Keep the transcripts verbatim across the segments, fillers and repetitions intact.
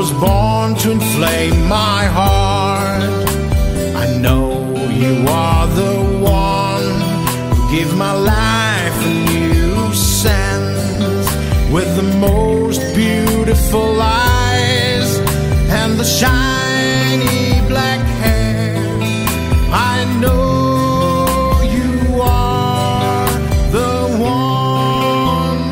was born to inflame my heart. I know you are the one who give my life a new sense, with the most beautiful eyes and the shiny black hair. I know you are the one.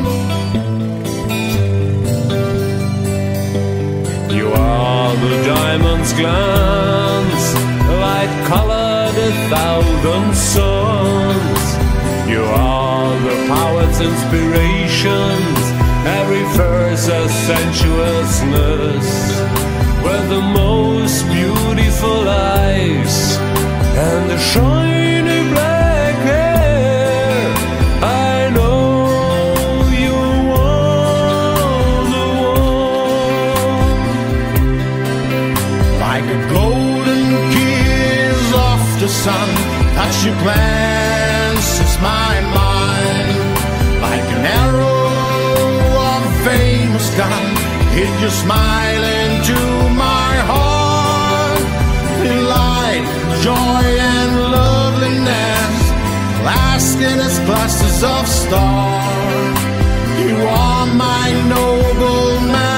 You are the diamond's glance, light colored a thousand suns. You are the poet's inspirations, every verse a sensuousness, with the most beautiful eyes and the shiny black hair. I know you are the one. Like a golden kiss of the sun, touch your glances my mind. Like an arrow of famous gun, hit your smile into my heart. Delight, joy and loveliness, lasting as clusters of stars. You are my noble man.